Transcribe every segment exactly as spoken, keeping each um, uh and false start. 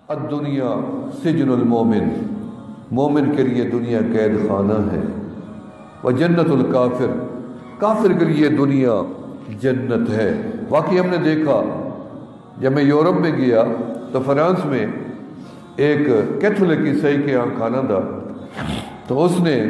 الدنیا سجن المومن، مومن کے لیے دنیا قید خانہ ہے، وجنت الکافر، کافر کے لیے دنیا جنت ہے۔ واقعی ہم نے دیکھا جب میں یورپ میں گیا تو فرانس میں ایک کیتھولک عیسائی کے یہاں کھانا تھا، تو اس نے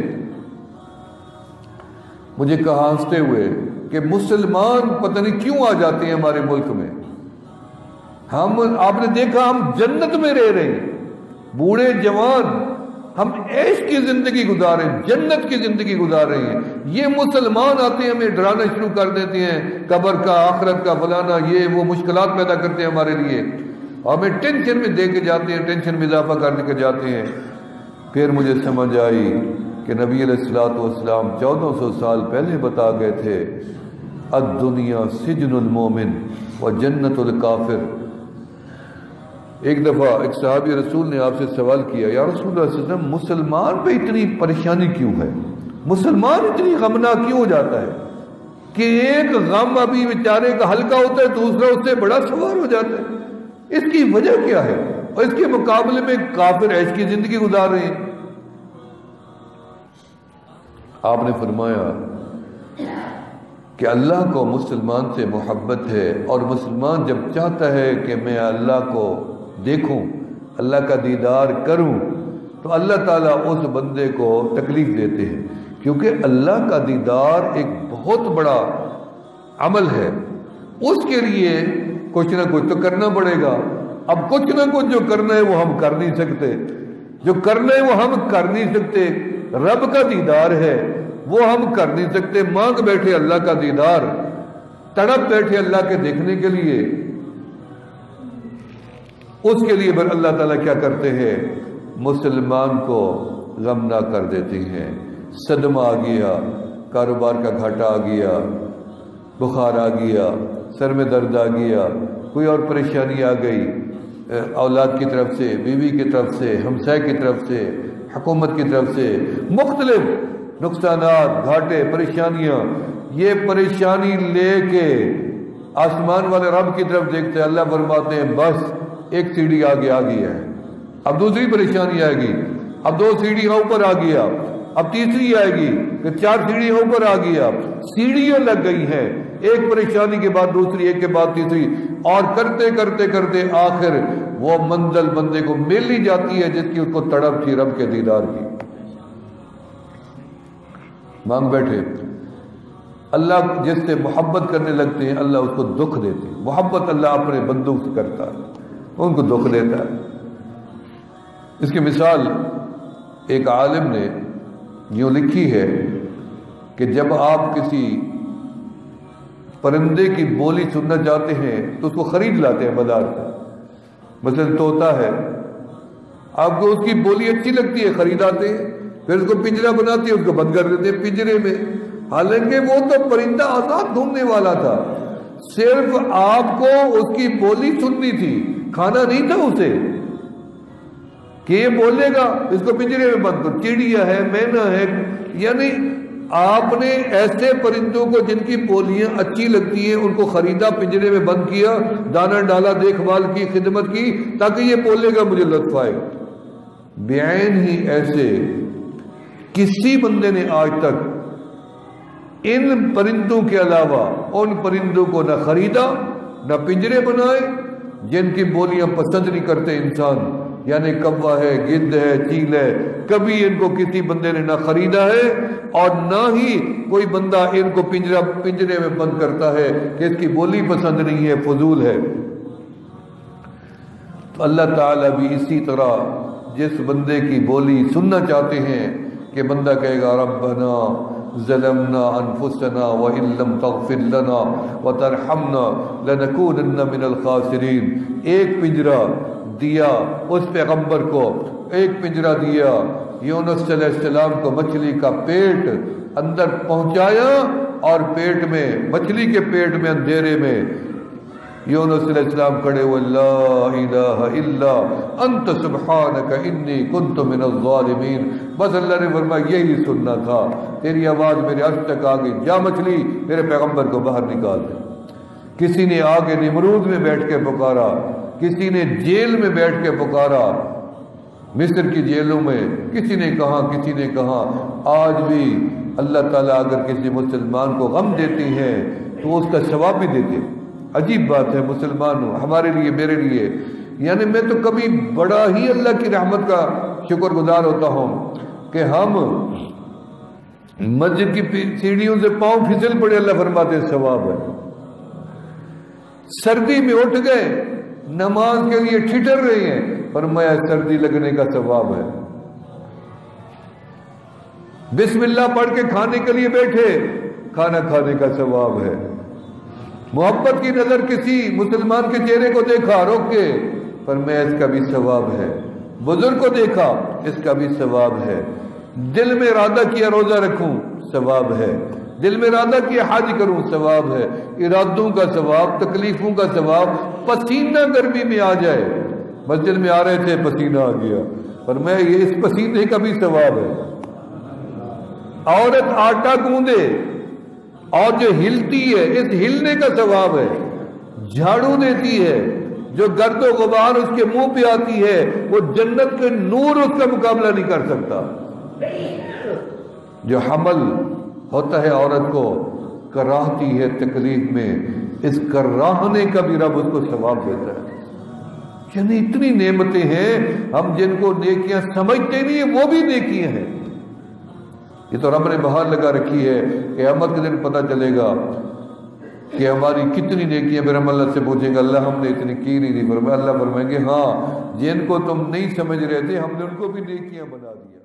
مجھے کہا ہنستے ہوئے کہ مسلمان پتہ نہیں کیوں آ جاتے ہیں ہمارے ملک میں، ہم آپ نے دیکھا ہم جنت میں رہ رہے ہیں، بوڑھے جوان ہم عیش کی زندگی گزار رہے ہیں، جنت کی زندگی گزار رہے ہیں، یہ مسلمان آتے ہیں ہمیں ڈرانا شروع کر دیتے ہیں، قبر کا، آخرت کا، فلانا، یہ وہ مشکلات پیدا کرتے ہیں ہمارے لیے، ہمیں ٹینشن میں دے کے جاتے ہیں، ٹینشن میں اضافہ کر کے جاتے ہیں۔ پھر مجھے سمجھ آئی کہ نبی علیہ الصلوۃ والسلام چودہ سو سال پہلے بتا گئے تھے الدنیا سجن المومن و جنت الکافر۔ ایک دفعہ ایک صحابی رسول نے آپ سے سوال کیا، یا رسول اللہ صلی اللہ علیہ وسلم مسلمان پہ اتنی پریشانی کیوں ہے، مسلمان اتنی غمناک کیوں ہو جاتا ہے کہ ایک غم ابھی بیچارے کا ہلکا ہوتا ہے دوسرا اس سے بڑا سوار ہو جاتا ہے، اس کی وجہ کیا ہے؟ اور اس کے مقابلے میں کافر عیش کی زندگی گزار رہے ہیں۔ آپ نے فرمایا کہ اللہ کو مسلمان سے محبت ہے، اور مسلمان جب چاہتا ہے کہ میں اللہ کو دیکھوں، اللہ کا دیدار کروں، تو اللہ تعالیٰ اس بندے کو تکلیف دیتے ہیں، کیونکہ اللہ کا دیدار ایک بہت بڑا عمل ہے، اس کے لیے کچھ نہ کچھ تو کرنا پڑے گا۔ اب کچھ نہ کچھ جو کرنا ہے وہ ہم کر نہیں سکتے، جو کرنا ہے وہ ہم کر نہیں سکتے، رب کا دیدار ہے وہ ہم کر نہیں سکتے، مانگ بیٹھے اللہ کا دیدار، تڑپ بیٹھے اللہ کے دیکھنے کے لیے، اس کے لیے پھر اللہ تعالیٰ کیا کرتے ہیں؟ مسلمان کو غمنا کر دیتے ہیں، صدمہ آ گیا، کاروبار کا گھاٹا آ گیا، بخار آ گیا، سر میں درد آ گیا، کوئی اور پریشانی آ گئی، اولاد کی طرف سے، بیوی کی طرف سے، ہمسائے کی طرف سے، حکومت کی طرف سے، مختلف نقصانات، گھاٹے، پریشانیاں، یہ پریشانی لے کے آسمان والے رب کی طرف دیکھتے ہیں، اللہ فرماتے ہیں بس ایک سیڑھی آگے آ گئی ہے، اب دوسری پریشانی آئے گی، اب دو سیڑھیاں اوپر آ گیا، اب تیسری آئے گی، پھر چار سیڑھیاں اوپر آ گیا، سیڑھیاں لگ گئی ہیں، ایک پریشانی کے بعد دوسری، ایک کے بعد تیسری، اور کرتے کرتے کرتے آخر وہ منزل بندے کو مل ہی جاتی ہے جس کی اس کو تڑپ تھی رب کے دیدار کی۔ مانگ بیٹھے، اللہ جس سے محبت کرنے لگتے ہیں اللہ اس کو دکھ دیتے ہیں، محبت اللہ اپنے بندوں سے کرتا ہے، ان کو دکھ دیتا ہے۔ اس کی مثال ایک عالم نے یوں لکھی ہے کہ جب آپ کسی پرندے کی بولی سننا چاہتے ہیں تو اس کو خرید لاتے ہیں بازار سے، مثلا طوطا ہے، آپ کو اس کی بولی اچھی لگتی ہے، خرید آتے ہیں، پھر اس کو پنجرا بناتے ہیں، اس کو بند کر دیتے ہیں پنجرے میں، حالانکہ وہ تو پرندہ آزاد گھومنے والا تھا، صرف آپ کو اس کی بولی سننی تھی، کھانا نہیں تھا اسے کہ یہ بولے گا، اس کو پنجرے میں بند کر، چڑیا ہے، مینا ہے، یعنی آپ نے ایسے پرندوں کو جن کی بولیاں اچھی لگتی ہیں ان کو خریدا، پنجرے میں بند کیا، دانا ڈالا، دیکھ بھال کی، خدمت کی تاکہ یہ بولے گا مجھے لطف آئے۔ بعین ہی ایسے کسی بندے نے آج تک ان پرندوں کے علاوہ ان پرندوں کو نہ خریدا نہ پنجرے بنائے جن کی بولیاں پسند نہیں کرتے انسان، یعنی کوا ہے، گدھ ہے، چیل ہے، کبھی ان کو کسی بندے نے نہ خریدا ہے اور نہ ہی کوئی بندہ ان کو پنجرا پنجرے میں بند کرتا ہے کہ اس کی بولی پسند نہیں ہے، فضول ہے۔ تو اللہ تعالیٰ بھی اسی طرح جس بندے کی بولی سننا چاہتے ہیں کہ بندہ کہے گا ربنا ظلمنا انفسنا وان لم تغفر لنا وترحمنا لنكونن من الخاسرین، ایک پنجرا دیا اس پیغمبر کو، ایک پنجرا دیا یونس علیہ السلام کو، مچھلی کا پیٹ اندر پہنچایا اور پیٹ میں، مچھلی کے پیٹ میں اندھیرے میں یونس علیہ السلام کھڑے ہوئے، لا الہ الا انت سبحانک انی کنت من الظالمین، بس اللہ نے فرمایا یہی سننا تھا، تیری آواز میرے عرش تک آ گئی، جا مچھلی میرے پیغمبر کو باہر نکال دے۔ کسی نے آگے نمرود میں بیٹھ کے پکارا، کسی نے جیل میں بیٹھ کے پکارا، مصر کی جیلوں میں کسی نے کہا کسی نے کہا آج بھی اللہ تعالیٰ اگر کسی مسلمان کو غم دیتی ہے تو اس کا ثواب بھی دیتے۔ عجیب بات ہے، مسلمان ہوں ہمارے لیے، میرے لیے، یعنی میں تو کبھی بڑا ہی اللہ کی رحمت کا شکر گزار ہوتا ہوں کہ ہم مسجد کی سیڑھیوں سے پاؤں پھسل پڑے، اللہ فرماتے ہیں ثواب ہے۔ سردی میں اٹھ گئے، نماز کے لیے ٹھٹر رہے ہیں، فرمایا سردی لگنے کا ثواب ہے۔ بسم اللہ پڑھ کے کھانے کے لیے بیٹھے، کھانا کھانے کا ثواب ہے۔ محبت کی نظر کسی مسلمان کے چہرے کو دیکھا روک کے، فرمایا اس کا بھی ثواب ہے۔ بزرگ کو دیکھا، اس کا بھی ثواب ہے۔ دل میں ارادہ کیا روزہ رکھوں، ثواب ہے۔ دل میں ارادہ کیا حج کروں، ثواب ہے۔ ارادوں کا ثواب، تکلیفوں کا ثواب۔ پسینہ گرمی میں آ جائے، مسجد میں آ رہے تھے پسینہ آ گیا، فرمایا یہ اس پسینے کا بھی ثواب ہے۔ عورت آٹا گوندے اور جو ہلتی ہے، اس ہلنے کا ثواب ہے۔ جھاڑو دیتی ہے، جو گرد و غبار اس کے منہ پہ آتی ہے، وہ جنت کے نور اس کا مقابلہ نہیں کر سکتا۔ جو حمل ہوتا ہے عورت کو، کراہتی ہے تکلیف میں، اس کراہنے کا بھی رب اس کو ثواب دیتا ہے۔ یعنی اتنی نعمتیں ہیں، ہم جن کو نیکیاں سمجھتے نہیں ہیں وہ بھی نیکیاں ہیں۔ یہ تو رب نے بہار لگا رکھی ہے، قیامت کے دن پتہ چلے گا کہ ہماری کتنی نیکیاں، پھر ہم اللہ سے پوچھیں گے اللہ ہم نے اتنی کی نہیں تھی، فرمایا اللہ فرمائیں گے ہاں جن کو تم نہیں سمجھ رہے تھے ہم نے ان کو بھی نیکیاں بنا دیا۔